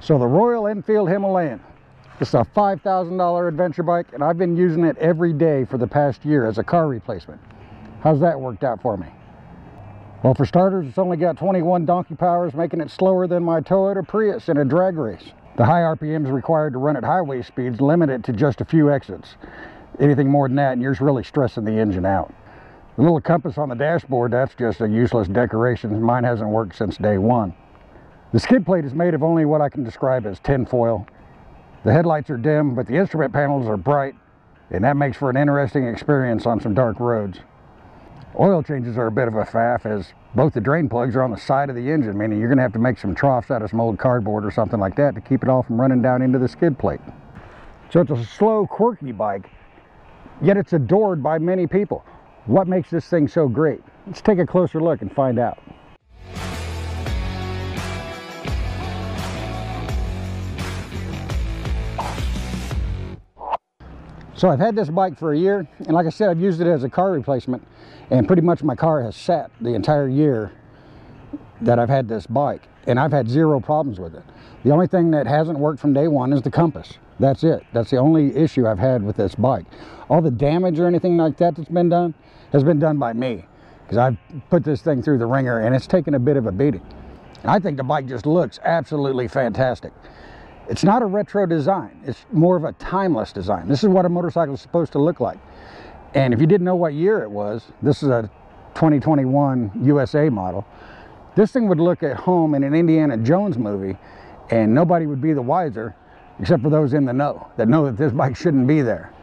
So the Royal Enfield Himalayan. It's a $5,000 adventure bike, and I've been using it every day for the past year as a car replacement. How's that worked out for me? Well, for starters, it's only got 21 donkey powers, making it slower than my Toyota Prius in a drag race. The high RPMs required to run at highway speeds limit it to just a few exits. Anything more than that, and you're really stressing the engine out. The little compass on the dashboard, that's just a useless decoration. Mine hasn't worked since day one. The skid plate is made of only what I can describe as tin foil. The headlights are dim, but the instrument panels are bright, and that makes for an interesting experience on some dark roads. Oil changes are a bit of a faff, as both the drain plugs are on the side of the engine, meaning you're going to have to make some troughs out of some old cardboard or something like that to keep it all from running down into the skid plate. So it's a slow, quirky bike, yet it's adored by many people. What makes this thing so great? Let's take a closer look and find out. So I've had this bike for a year, and like I said, I've used it as a car replacement, and pretty much my car has sat the entire year that I've had this bike, and I've had zero problems with it. The only thing that hasn't worked from day one is the compass. That's it. That's the only issue I've had with this bike. All the damage or anything like that that's been done has been done by me, because I've put this thing through the ringer, and it's taken a bit of a beating. And I think the bike just looks absolutely fantastic. It's not a retro design, it's more of a timeless design. This is what a motorcycle is supposed to look like. And if you didn't know what year it was, this is a 2021 USA model. This thing would look at home in an Indiana Jones movie, and nobody would be the wiser, except for those in the know that this bike shouldn't be there.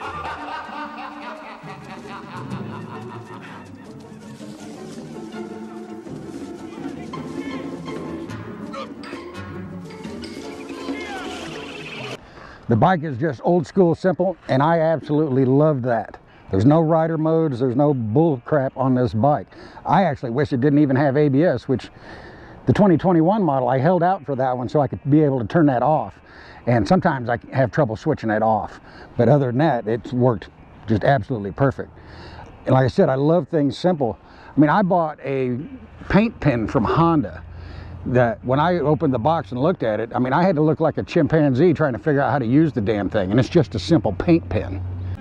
The bike is just old school simple, and I absolutely love that. There's no rider modes, there's no bull crap on this bike. I actually wish it didn't even have ABS, which the 2021 model, I held out for that one so I could be able to turn that off. And sometimes I have trouble switching it off. But other than that, it's worked just absolutely perfect. And like I said, I love things simple. I mean, I bought a paint pen from Honda that when I opened the box and looked at it, I mean, I had to look like a chimpanzee trying to figure out how to use the damn thing, and it's just a simple paint pen.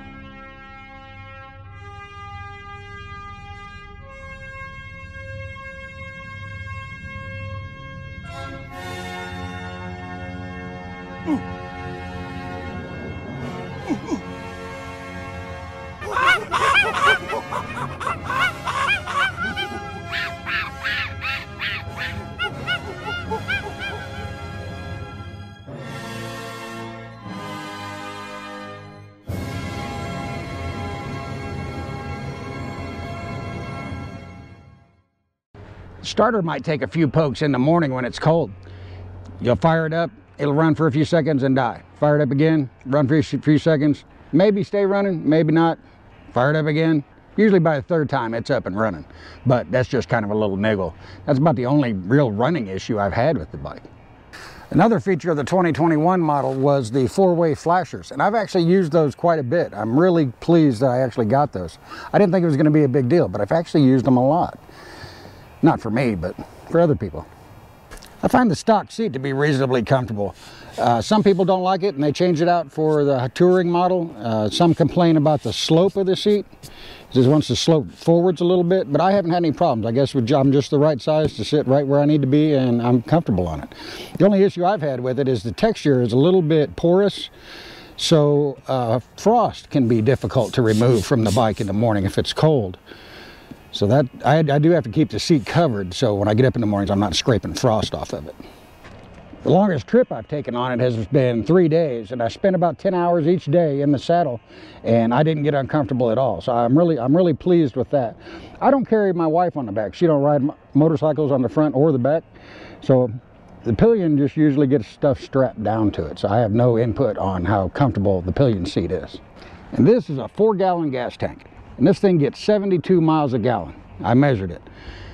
Starter might take a few pokes in the morning when it's cold. You'll fire it up, it'll run for a few seconds and die. Fire it up again, run for a few seconds, maybe stay running, maybe not. Fire it up again. Usually by the third time it's up and running, but that's just kind of a little niggle. That's about the only real running issue I've had with the bike. Another feature of the 2021 model was the four-way flashers, and I've actually used those quite a bit. I'm really pleased that I actually got those. I didn't think it was going to be a big deal, but I've actually used them a lot. Not for me, but for other people. I find the stock seat to be reasonably comfortable. Some people don't like it and they change it out for the touring model. Some complain about the slope of the seat. It just wants to slope forwards a little bit, but I haven't had any problems. I guess I'm just the right size to sit right where I need to be, and I'm comfortable on it. The only issue I've had with it is the texture is a little bit porous, so frost can be difficult to remove from the bike in the morning if it's cold. So that I do have to keep the seat covered, so when I get up in the mornings I'm not scraping frost off of it. The longest trip I've taken on it has been 3 days, and I spent about 10 hours each day in the saddle, and I didn't get uncomfortable at all. So I'm really pleased with that. I don't carry my wife on the back. She don't ride motorcycles on the front or the back, so the pillion just usually gets stuff strapped down to it. So I have no input on how comfortable the pillion seat is. And this is a 4-gallon gas tank. And this thing gets 72 miles a gallon. I measured it.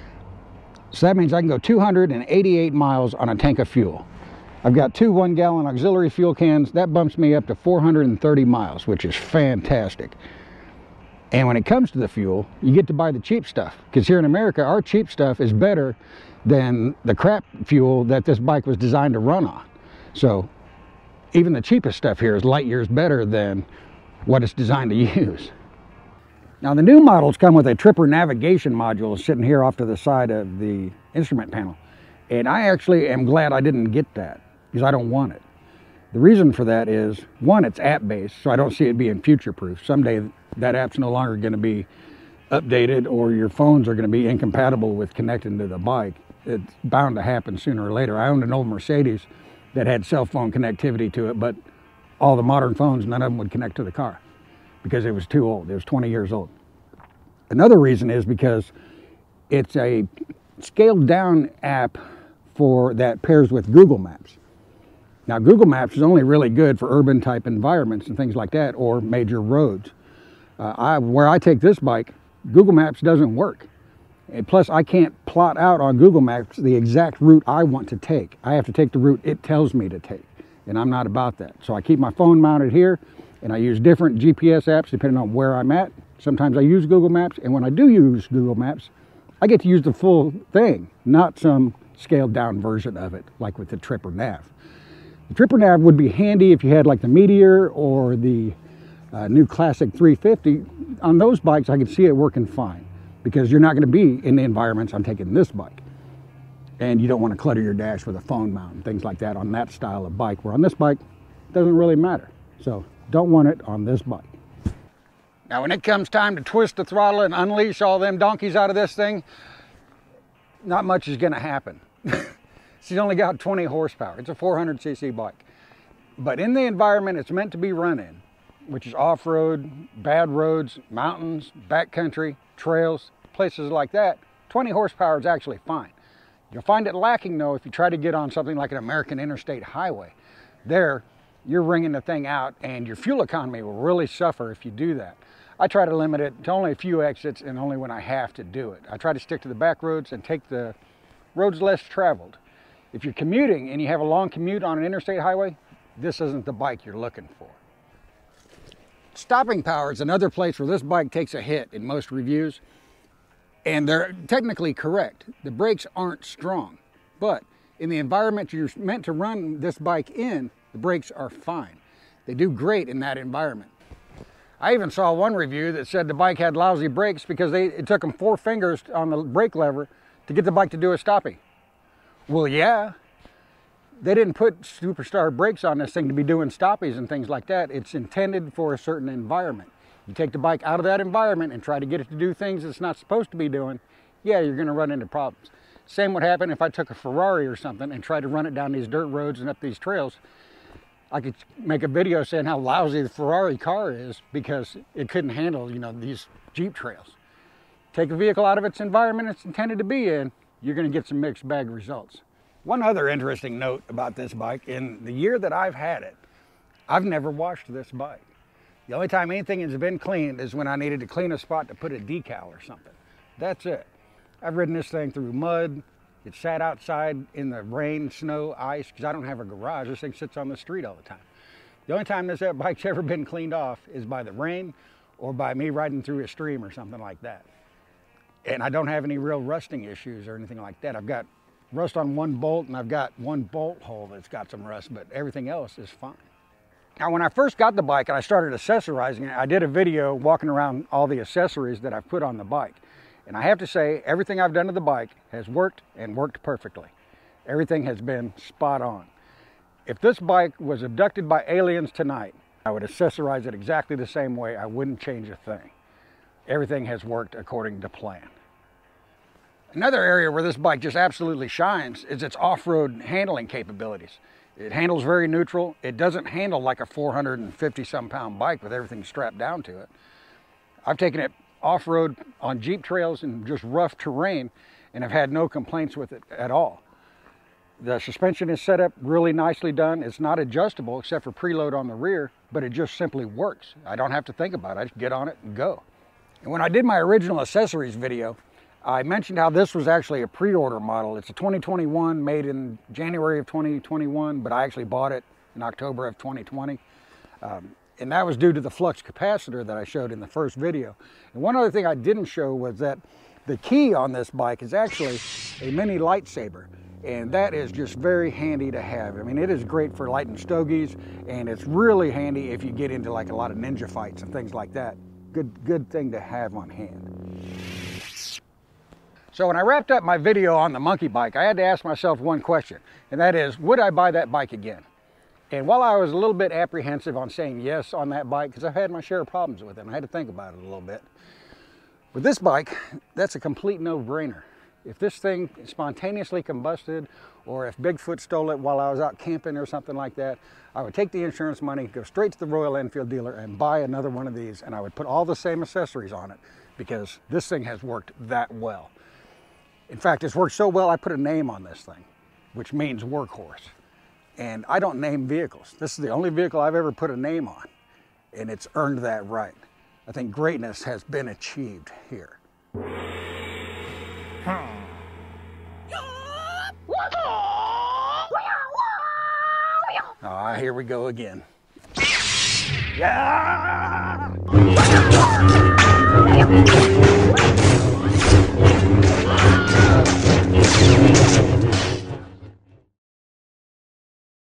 So that means I can go 288 miles on a tank of fuel. I've got 2 1-gallon auxiliary fuel cans. That bumps me up to 430 miles, which is fantastic. And when it comes to the fuel, you get to buy the cheap stuff. Because here in America, our cheap stuff is better than the crap fuel that this bike was designed to run on. So even the cheapest stuff here is light years better than what it's designed to use. Now the new models come with a Tripper navigation module sitting here off to the side of the instrument panel. And I actually am glad I didn't get that because I don't want it. The reason for that is, one, it's app-based, so I don't see it being future-proof. Someday that app's no longer going to be updated, or your phones are going to be incompatible with connecting to the bike. It's bound to happen sooner or later. I owned an old Mercedes that had cell phone connectivity to it, but all the modern phones, none of them would connect to the car because it was too old. It was 20 years old. Another reason is because it's a scaled down app that pairs with Google Maps. Now Google Maps is only really good for urban type environments and things like that, or major roads. Where I take this bike, Google Maps doesn't work. And plus I can't plot out on Google Maps the exact route I want to take. I have to take the route it tells me to take, and I'm not about that. So I keep my phone mounted here, and I use different GPS apps depending on where I'm at. Sometimes I use Google Maps, and when I do use Google Maps, I get to use the full thing, not some scaled down version of it, like with the Tripper Nav. The Tripper Nav would be handy if you had like the Meteor or the new Classic 350. On those bikes, I can see it working fine because you're not going to be in the environments I'm taking this bike. And you don't want to clutter your dash with a phone mount and things like that on that style of bike, where on this bike, it doesn't really matter. So don't want it on this bike. Now when it comes time to twist the throttle and unleash all them donkeys out of this thing, not much is going to happen. She's only got 20 horsepower. It's a 400cc bike. But in the environment it's meant to be run in, which is off-road, bad roads, mountains, backcountry, trails, places like that, 20 horsepower is actually fine. You'll find it lacking though if you try to get on something like an American interstate highway. There, you're wringing the thing out, and your fuel economy will really suffer if you do that. I try to limit it to only a few exits and only when I have to do it. I try to stick to the back roads and take the roads less traveled. If you're commuting and you have a long commute on an interstate highway, this isn't the bike you're looking for. Stopping power is another place where this bike takes a hit in most reviews, and they're technically correct. The brakes aren't strong, but in the environment you're meant to run this bike in, the brakes are fine. They do great in that environment. I even saw one review that said the bike had lousy brakes because it took them 4 fingers on the brake lever to get the bike to do a stoppie. Well, yeah, they didn't put Superstar brakes on this thing to be doing stoppies and things like that. It's intended for a certain environment. You take the bike out of that environment and try to get it to do things it's not supposed to be doing, yeah, you're going to run into problems. Same would happen if I took a Ferrari or something and tried to run it down these dirt roads and up these trails. I could make a video saying how lousy the Ferrari car is because it couldn't handle, these Jeep trails. Take a vehicle out of its environment it's intended to be in, you're going to get some mixed bag results. One other interesting note about this bike, in the year that I've had it, I've never washed this bike. The only time anything has been cleaned is when I needed to clean a spot to put a decal or something. That's it. I've ridden this thing through mud. It sat outside in the rain, snow, ice, because I don't have a garage. This thing sits on the street all the time. The only time this bike's ever been cleaned off is by the rain or by me riding through a stream or something like that. And I don't have any real rusting issues or anything like that. I've got rust on one bolt, and I've got one bolt hole that's got some rust, but everything else is fine. Now, when I first got the bike and I started accessorizing it, I did a video walking around all the accessories that I've put on the bike. And I have to say, everything I've done to the bike has worked, and worked perfectly. Everything has been spot on. If this bike was abducted by aliens tonight, I would accessorize it exactly the same way. I wouldn't change a thing. Everything has worked according to plan. Another area where this bike just absolutely shines is its off-road handling capabilities. It handles very neutral. It doesn't handle like a 450-some pound bike with everything strapped down to it. I've taken it off-road on Jeep trails and just rough terrain and have had no complaints with it at all. The suspension is set up really nicely done. It's not adjustable except for preload on the rear, but it just simply works. I don't have to think about it. I just get on it and go. And when I did my original accessories video, I mentioned how this was actually a pre-order model. It's a 2021, made in January of 2021, but I actually bought it in October of 2020. And that was due to the flux capacitor that I showed in the first video. And one other thing I didn't show was that the key on this bike is actually a mini lightsaber. And that is just very handy to have. I mean, it is great for lighting stogies, and it's really handy if you get into like a lot of ninja fights and things like that. Good thing to have on hand. So when I wrapped up my video on the monkey bike, I had to ask myself one question, and that is, would I buy that bike again? And while I was a little bit apprehensive on saying yes on that bike, because I've had my share of problems with it, and I had to think about it a little bit. With this bike, that's a complete no-brainer. If this thing spontaneously combusted, or if Bigfoot stole it while I was out camping or something like that, I would take the insurance money, go straight to the Royal Enfield dealer and buy another one of these, and I would put all the same accessories on it, because this thing has worked that well. In fact, it's worked so well, I put a name on this thing, which means workhorse. And I don't name vehicles. This is the only vehicle I've ever put a name on, and it's earned that right. I think greatness has been achieved here. Ah, here we go again. Yeah!